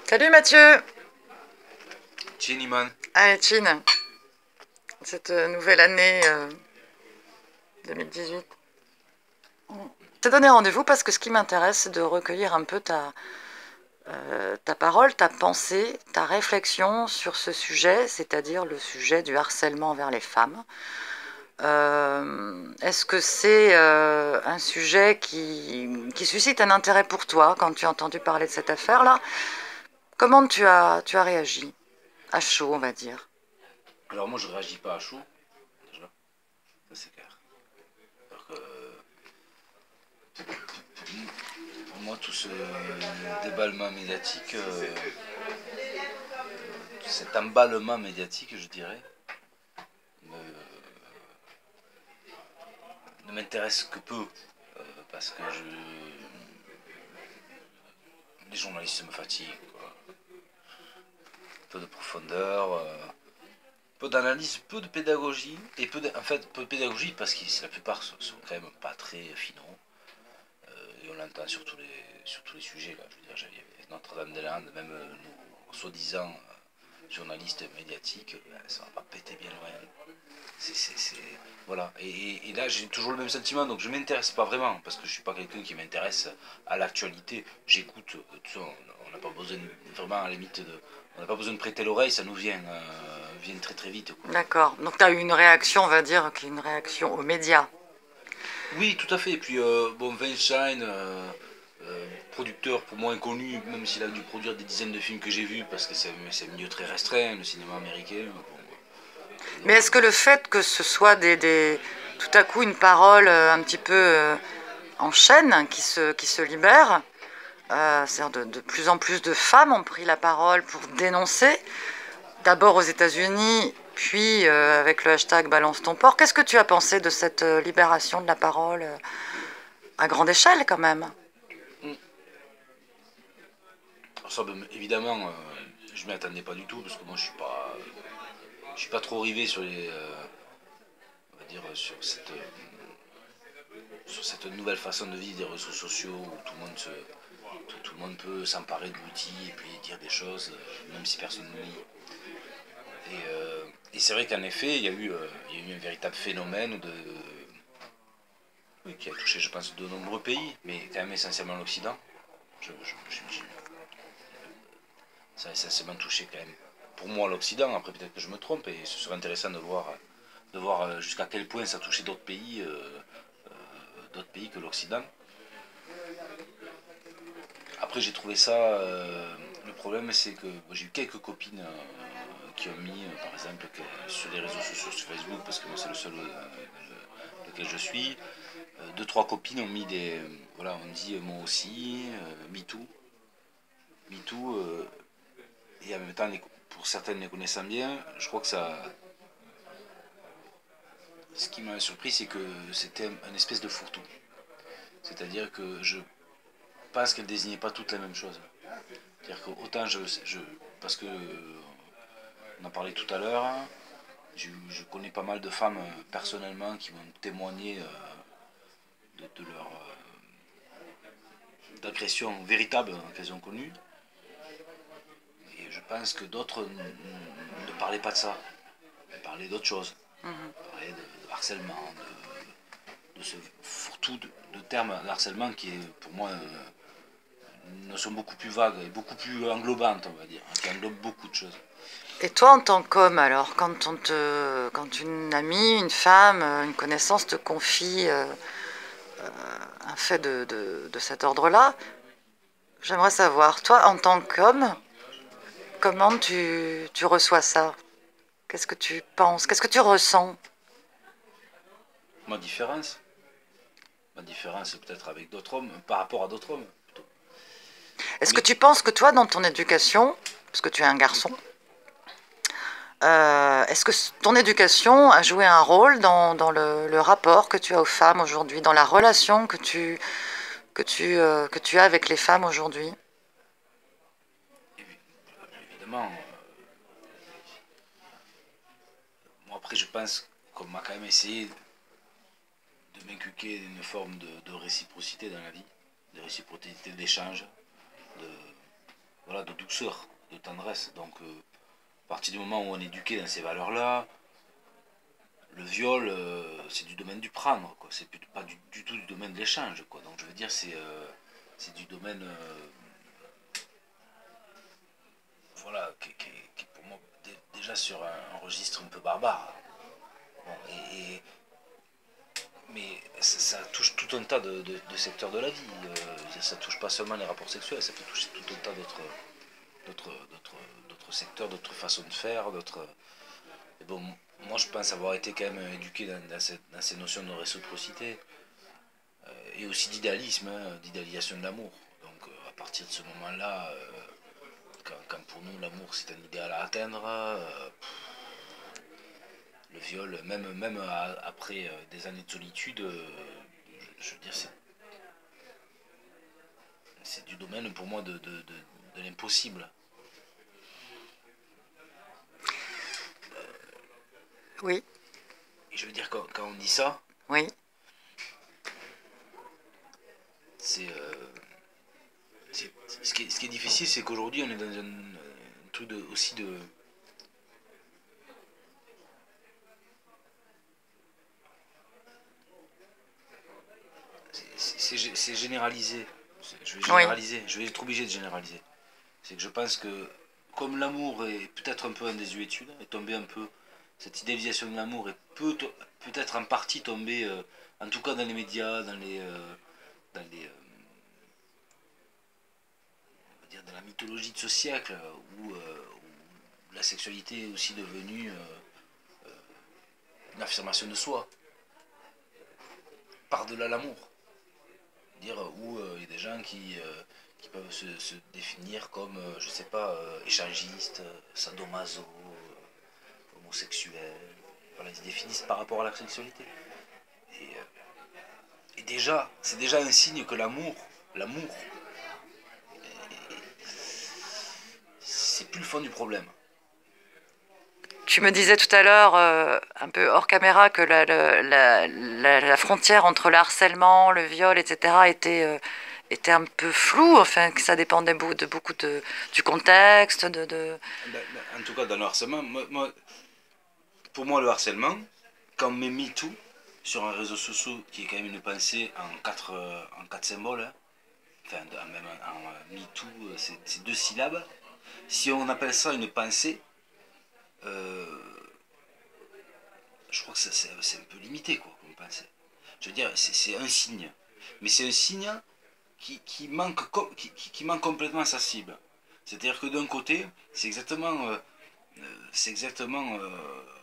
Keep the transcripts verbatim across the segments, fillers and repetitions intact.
Salut Mathieu. Chiniman. Allez, Chin, cette euh, nouvelle année euh, deux mille dix-huit. On s'est donné rendez-vous parce que ce qui m'intéresse, c'est de recueillir un peu ta, euh, ta parole, ta pensée, ta réflexion sur ce sujet, c'est-à-dire le sujet du harcèlement envers les femmes. Euh, Est-ce que c'est euh, un sujet qui, qui suscite un intérêt pour toi quand tu as entendu parler de cette affaire-là? Comment tu as, tu as réagi? À chaud, on va dire. Alors moi je réagis pas à chaud, déjà, ça c'est clair. Alors que, pour moi tout ce déballement médiatique, euh, cet emballement médiatique je dirais, ne, ne m'intéresse que peu. euh, parce que je, les journalistes me fatiguent. Quoi. Peu de profondeur, euh, peu d'analyse, peu de pédagogie, et peu de, en fait peu de pédagogie parce que la plupart sont, sont quand même pas très finaux. Et on l'entend sur tous les, sur tous les sujets. Là. Je veux dire, j'avais Notre-Dame-des-Landes, même euh, nos soi-disant euh, journalistes médiatiques, euh, ça va pas péter bien loin. C'est, c'est, c'est... Voilà. Et, et, et là, j'ai toujours le même sentiment, donc je m'intéresse pas vraiment, parce que je suis pas quelqu'un qui m'intéresse à l'actualité. J'écoute, euh, on n'a pas besoin, vraiment, à la limite, de, on n'a pas besoin de prêter l'oreille, ça nous vient, euh, vient très très vite. Quoi. D'accord. Donc tu as eu une réaction, on va dire, qui est une réaction aux médias. Oui, tout à fait. Et puis, euh, bon, Weinstein, euh, euh, producteur pour moi inconnu, même s'il a dû produire des dizaines de films que j'ai vus, parce que c'est un milieu très restreint, le cinéma américain. Bon, Mais donc, est-ce que le fait que ce soit des, des- tout à coup une parole euh, un petit peu euh, en chaîne qui se, qui se libère, euh, c'est-à-dire de, de plus en plus de femmes ont pris la parole pour dénoncer, d'abord aux États-Unis, puis euh, avec le hashtag Balance ton porc. Qu'est-ce que tu as pensé de cette euh, libération de la parole euh, à grande échelle quand même? euh, ça, ben, évidemment, euh, je m'y attendais pas du tout, parce que moi, je suis pas, je suis pas trop rivé sur les, euh, on va dire, sur cette, euh, sur cette nouvelle façon de vivre des réseaux sociaux où tout le monde se, tout, tout le monde peut s'emparer de l'outil et puis dire des choses, euh, même si personne ne lit. Et, euh, et c'est vrai qu'en effet, il y, a eu, euh, il y a eu un véritable phénomène de, oui, qui a touché, je pense, de nombreux pays, mais quand même essentiellement l'Occident. Je, je, je, je, ça a essentiellement touché quand même, pour moi, l'Occident. Après, peut-être que je me trompe, et ce serait intéressant de voir, de voir jusqu'à quel point ça a touché d'autres pays, euh, euh, d'autres pays que l'Occident. Après, j'ai trouvé ça. Euh, le problème, c'est que bon, j'ai eu quelques copines euh, qui ont mis, euh, par exemple, que, sur les réseaux sociaux, sur Facebook, parce que moi, c'est le seul euh, lequel je suis. Euh, deux, trois copines ont mis des. Euh, voilà, on dit euh, moi aussi, euh, MeToo. MeToo, euh, et en même temps, les, pour certaines les connaissant bien, je crois que ça. Ce qui m'a surpris, c'est que c'était un, un espèce de fourre-tout. C'est-à-dire que je pense qu'elle désignait pas toutes la même chose. C'est-à-dire que autant je, je parce que on en parlait tout à l'heure, je, je connais pas mal de femmes euh, personnellement qui m'ont témoigné euh, de, de leur euh, d'agressions véritables qu'elles ont connues. Et je pense que d'autres ne parlaient pas de ça. Elles parlaient d'autre chose. Mhm. Elles parlaient de, de harcèlement, de, de ce fourre-tout de, de termes de harcèlement qui est pour moi euh, une notion beaucoup plus vague et beaucoup plus englobante, on va dire, hein, qui englobe beaucoup de choses. Et toi, en tant qu'homme, alors, quand, on te, quand une amie, une femme, euh, une connaissance te confie euh, un fait de, de, de cet ordre-là, j'aimerais savoir, toi, en tant qu'homme, comment tu, tu reçois ça? Qu'est-ce que tu penses? Qu'est-ce que tu ressens? Ma différence, ma différence c'est peut-être avec d'autres hommes, par rapport à d'autres hommes plutôt. Est-ce que Mais tu penses que toi, dans ton éducation, parce que tu es un garçon, euh, est-ce que ton éducation a joué un rôle dans, dans le, le rapport que tu as aux femmes aujourd'hui, dans la relation que tu, que tu, euh, que tu as avec les femmes aujourd'hui? évidemment, euh, moi après je pense qu'on m'a quand même essayé de m'inculquer une forme de, de réciprocité dans la vie, de réciprocité d'échange, de, voilà, de douceur, de tendresse. Donc, euh, à partir du moment où on est éduqué dans ces valeurs-là, le viol, euh, c'est du domaine du prendre, quoi. C'est pas du, du tout du domaine de l'échange, quoi. Donc, je veux dire, c'est euh, c'est du domaine, euh, voilà, qui, qui, qui est pour moi déjà sur un, un registre un peu barbare. Bon, et, et mais ça, ça touche tout un tas de, de, de secteurs de la vie. Euh, ça touche pas seulement les rapports sexuels, ça peut toucher tout un tas d'autres d'autres d'autres d'autres secteurs, d'autres façons de faire, d'autres. Et bon, moi je pense avoir été quand même éduqué dans, dans, cette, dans ces notions de réciprocité euh, et aussi d'idéalisme, hein, d'idéalisation de l'amour. Donc euh, à partir de ce moment-là, euh, quand, quand pour nous l'amour c'est un idéal à atteindre, euh, le viol, même, même à, après euh, des années de solitude, euh, je, je veux dire, c'est, c'est du domaine pour moi de, de, de, de l'impossible. Oui. Et je veux dire, quand, quand on dit ça, oui. c'est, euh, c'est ce, qui est, ce qui est difficile, c'est qu'aujourd'hui on est dans un, un truc de, aussi de. C'est, c'est, c'est généralisé. Je vais généraliser, oui. Je vais être obligé de généraliser. C'est que je pense que, comme l'amour est peut-être un peu en désuétude, est tombé un peu, cette idéalisation de l'amour est peut, peut-être en partie tombée, euh, en tout cas dans les médias, dans les. Euh, dans les euh, on va dire dans la mythologie de ce siècle, où, euh, où la sexualité est aussi devenue euh, euh, une affirmation de soi, par-delà l'amour. Dire où il euh, y a des gens qui, euh, qui peuvent se, se définir comme, euh, je sais pas, euh, échangistes, sadomaso, euh, homosexuels. Voilà, ils se définissent par rapport à la sexualité. Et, euh, et déjà, c'est déjà un signe que l'amour, l'amour, c'est plus le fond du problème. Tu me disais tout à l'heure, euh, un peu hors caméra, que la, la, la, la frontière entre le harcèlement, le viol, et cetera était, euh, était un peu floue, enfin, que ça dépendait de beaucoup de, du contexte. De, de... En tout cas, dans le harcèlement, moi, moi, pour moi, le harcèlement, quand on met MeToo sur un réseau social qui est quand même une pensée en quatre, en quatre symboles, hein, enfin, même en, en MeToo, c'est, c'est deux syllabes, si on appelle ça une pensée, Euh, je crois que c'est, c'est, c'est un peu limité, quoi, comme pensée. Je veux dire, c'est, c'est un signe. Mais c'est un signe qui, qui, manque, qui, qui manque complètement sa cible. C'est-à-dire que d'un côté, c'est exactement. Euh, c'est exactement. Euh,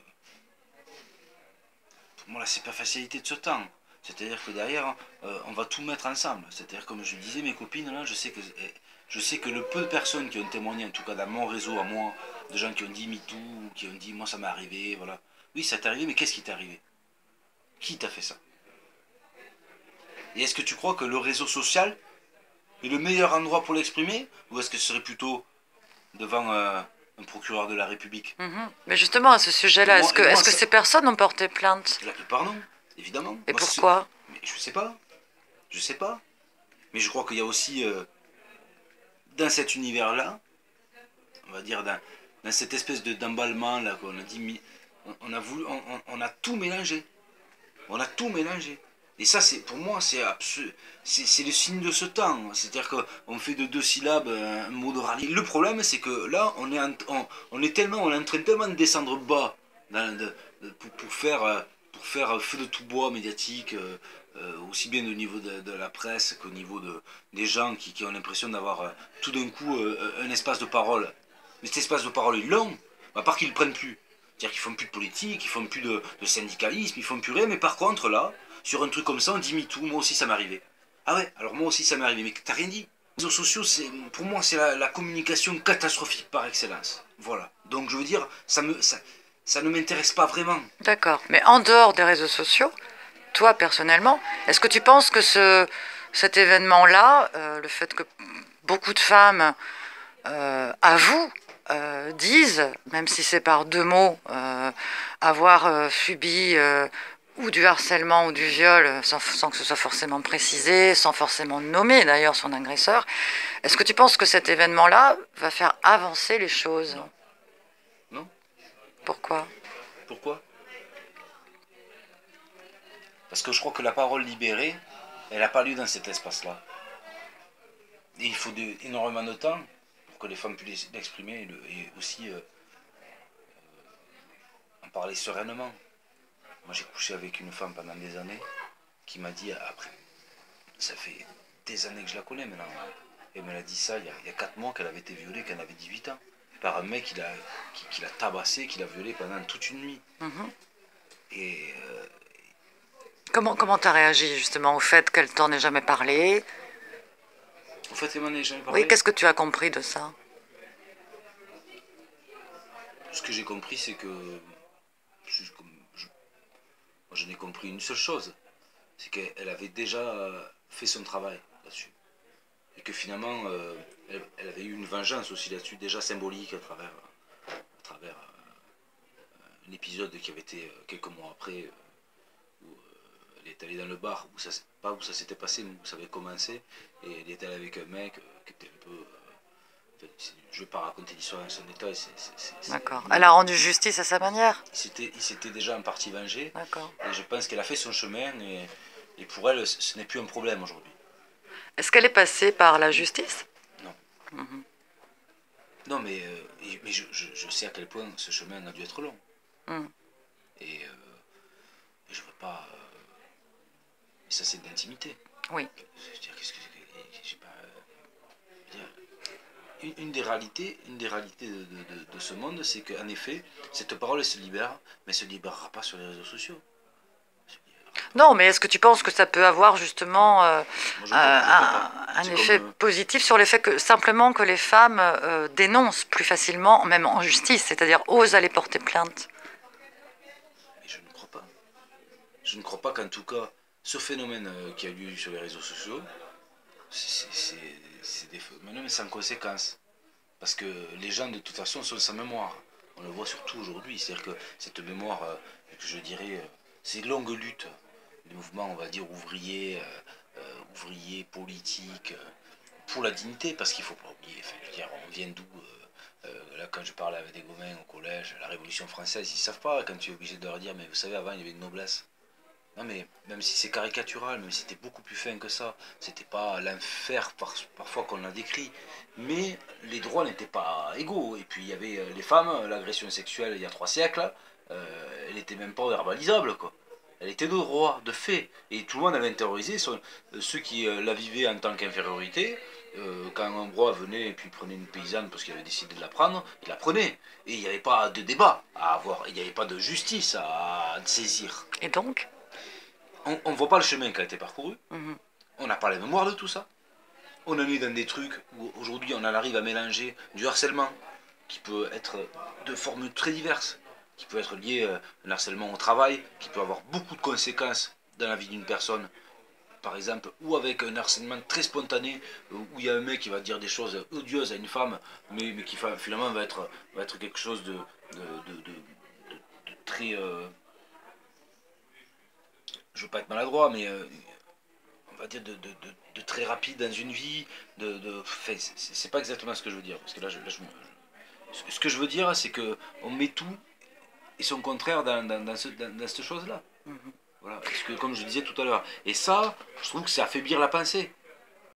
pour moi, la superficialité de ce temps. C'est-à-dire que derrière, euh, on va tout mettre ensemble. C'est-à-dire, comme je disais, mes copines, là, je sais que. Je sais que le peu de personnes qui ont témoigné, en tout cas dans mon réseau à moi, de gens qui ont dit MeToo, qui ont dit moi ça m'est arrivé, voilà. Oui, ça t'est arrivé, mais qu'est-ce qui t'est arrivé? Qui t'a fait ça? Et est-ce que tu crois que le réseau social est le meilleur endroit pour l'exprimer? Ou est-ce que ce serait plutôt devant euh, un procureur de la République? Mmh. Mais justement, à ce sujet-là, moi, est-ce que, moi, est-ce que ça... ces personnes ont porté plainte? La plupart non, évidemment. Et moi, pourquoi? Mais je sais pas. Je sais pas. Mais je crois qu'il y a aussi, euh, dans cet univers-là, on va dire dans, dans cette espèce de, d'emballement là qu'on a dit, on, on a voulu, on, on, a tout mélangé. On a tout mélangé. Et ça, c'est pour moi, c'est absolu, c'est, c'est le signe de ce temps. C'est-à-dire qu'on fait de deux syllabes un mot de rallye. Le problème, c'est que là, on est, en, on, on est tellement, on est en train tellement de descendre bas dans, de, de, pour, pour faire, pour faire feu de tout bois médiatique, euh, euh, aussi bien au niveau de, de la presse qu'au niveau de, des gens qui, qui ont l'impression d'avoir euh, tout d'un coup euh, un espace de parole. Mais cet espace de parole est long, à part qu'ils ne le prennent plus. C'est-à-dire qu'ils font plus de politique, ils font plus de, de syndicalisme, ils font plus rien, mais par contre là, sur un truc comme ça, on dit MeToo, moi aussi ça m'est arrivé. Ah ouais, alors moi aussi ça m'est arrivé, mais t'as rien dit. Les réseaux sociaux, c'est, pour moi, c'est la, la communication catastrophique par excellence. Voilà. Donc je veux dire, ça, me, ça, ça ne m'intéresse pas vraiment. D'accord, mais en dehors des réseaux sociaux, toi personnellement, est-ce que tu penses que ce, cet événement-là, euh, le fait que beaucoup de femmes euh, avouent, Euh, disent, même si c'est par deux mots, euh, avoir euh, subi euh, ou du harcèlement ou du viol, sans, sans que ce soit forcément précisé, sans forcément nommer d'ailleurs son agresseur, est-ce que tu penses que cet événement-là va faire avancer les choses? Non. Non. Pourquoi? Pourquoi? Parce que je crois que la parole libérée, elle n'a pas lieu dans cet espace-là. Et il faut de, énormément de temps pour que les femmes puissent l'exprimer et, et aussi euh, en parler sereinement. Moi j'ai couché avec une femme pendant des années qui m'a dit, après, ça fait des années que je la connais maintenant, elle me l'a dit ça il y a, il y a quatre mois qu'elle avait été violée, qu'elle avait dix-huit ans, par un mec qui l'a qui, qui l'a tabassé, qui l'a violée pendant toute une nuit. Mm-hmm. Et euh, Comment comment t'as réagi justement au fait qu'elle t'en ait jamais parlé? au fait qu'elle m'en ait jamais parlé, Oui, qu'est-ce que tu as compris de ça? ce que j'ai compris c'est que je, je, moi, je n'ai compris une seule chose, c'est qu'elle avait déjà fait son travail là-dessus. Et que finalement, euh, elle, elle avait eu une vengeance aussi là-dessus, déjà symbolique à travers, à travers euh, un épisode qui avait été euh, quelques mois après, euh, où euh, elle est allée dans le bar, où ça, pas où ça s'était passé, mais où ça avait commencé, et elle est allée avec un mec euh, qui était un peu... Euh, je ne vais pas raconter l'histoire dans son détail. D'accord. Elle a rendu justice à sa manière? Il s'était déjà en partie vengé, D'accord. et je pense qu'elle a fait son chemin, et, et pour elle, ce n'est plus un problème aujourd'hui. Est-ce qu'elle est passée par la justice? Non. Mm-hmm. Non, mais, euh, mais je, je, je sais à quel point ce chemin a dû être long. Mm. Et, euh, et je veux pas... Euh, mais ça, c'est de l'intimité. Oui. Je veux dire, qu'est-ce que... J'ai pas... Euh, dire, une, une des réalités, une des réalités de, de, de ce monde, c'est qu'en effet, cette parole, elle se libère, mais elle se libérera pas sur les réseaux sociaux. Non, mais est-ce que tu penses que ça peut avoir justement euh, Moi, je euh, un, un effet comme, euh, positif sur l'effet que simplement que les femmes euh, dénoncent plus facilement, même en justice, c'est-à-dire osent aller porter plainte? Mais je ne crois pas. Je ne crois pas qu'en tout cas, ce phénomène euh, qui a lieu sur les réseaux sociaux, c'est des phénomènes sans conséquences. Parce que les gens, de toute façon, sont sans mémoire. On le voit surtout aujourd'hui. C'est-à-dire que cette mémoire, euh, que je dirais, euh, ces longues luttes, les mouvements, on va dire, ouvriers, euh, euh, ouvriers, politiques, euh, pour la dignité, parce qu'il ne faut pas oublier, enfin, je veux dire, on vient d'où euh, euh, là, quand je parle avec des gamins au collège, la Révolution française, ils ne savent pas, quand tu es obligé de leur dire, mais vous savez, avant, il y avait une noblesse. Non, mais même si c'est caricatural, même si c'était beaucoup plus fin que ça, c'était pas l'enfer par, parfois qu'on a décrit, mais les droits n'étaient pas égaux. Et puis il y avait euh, les femmes, l'agression sexuelle il y a trois siècles, euh, elle n'était même pas verbalisable, quoi. Elle était de droit, de fait. Et tout le monde avait intériorisé son, euh, ceux qui euh, la vivaient en tant qu'infériorité. Euh, quand un roi venait et puis prenait une paysanne parce qu'il avait décidé de la prendre, il la prenait. Et il n'y avait pas de débat à avoir, il n'y avait pas de justice à, à saisir. Et donc? On ne voit pas le chemin qui a été parcouru. Mm-hmm. On n'a pas la mémoire de tout ça. On en est dans des trucs où aujourd'hui on en arrive à mélanger du harcèlement, qui peut être de formes très diverses, qui peut être lié à un harcèlement au travail, qui peut avoir beaucoup de conséquences dans la vie d'une personne, par exemple, ou avec un harcèlement très spontané, où il y a un mec qui va dire des choses odieuses à une femme, mais, mais qui finalement va être, va être quelque chose de, de, de, de, de, de très... Euh, je veux pas être maladroit, mais euh, on va dire de, de, de, de très rapide dans une vie, de, de c'est pas exactement ce que je veux dire, parce que là, je, là je, je, ce que je veux dire, c'est que on met tout et son contraire dans, dans, dans, ce, dans, dans cette chose-là. Mm-hmm. Voilà, parce que comme je disais tout à l'heure, et ça, je trouve que c'est affaiblir la pensée.